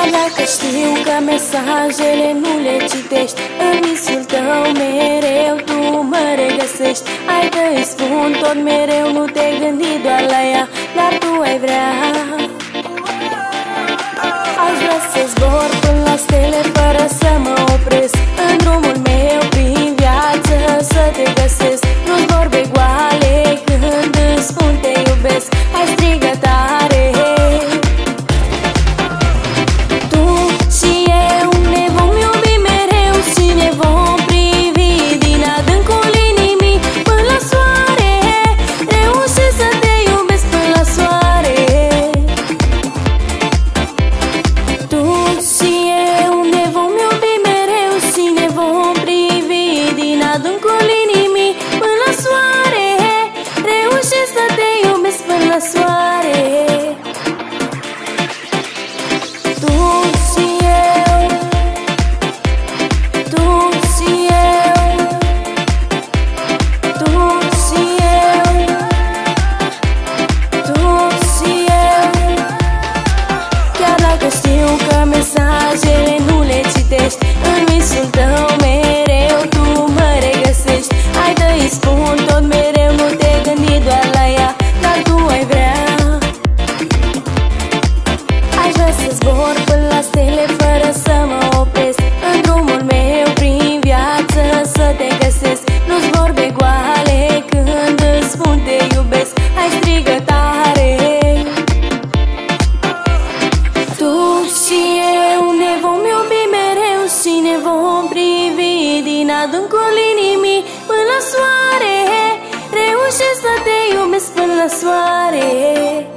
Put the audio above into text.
Chiar dacă știu că mesajele nu le citești, în visul tău mereu tu mă regăsești. Hai că-i spun tot mereu, nu te gândi doar la ea, dar tu ai vrea. Aș vrea să zbor până la stele fără să mă opresc, în drumul meu prin viață să te găsesc. Nu-ți vorbe goale când îți spun te iubesc, hai strigă tare. Tu și eu ne vom iubi mereu și ne vom privi din adâncul inimii până la soare. Reușesc să te iubesc până la soare. Tu și eu ne vom iubi mereu și ne vom privi din adâncul inimii până la soare. Reușesc să te iubesc până la soare. Tu și eu, tu și eu, tu și eu, tu și eu. Chiar dacă știu că mesajele nu le citești, în visul tău mereu tu mă regăsești. Hai că-i spun tot mereu, nu te gândi doar la ea, dar tu ai vrea. Aș vrea să zbor până la stele fără să mă opresc, în drumul meu prin viață să te găsesc. Nu-ți vorbe goale când îți spun te iubesc, hai strigă tare. Tu și eu ne vom iubi mereu și ne vom privi din adâncul inimii până la soare. Reușesc să te iubesc până la soare.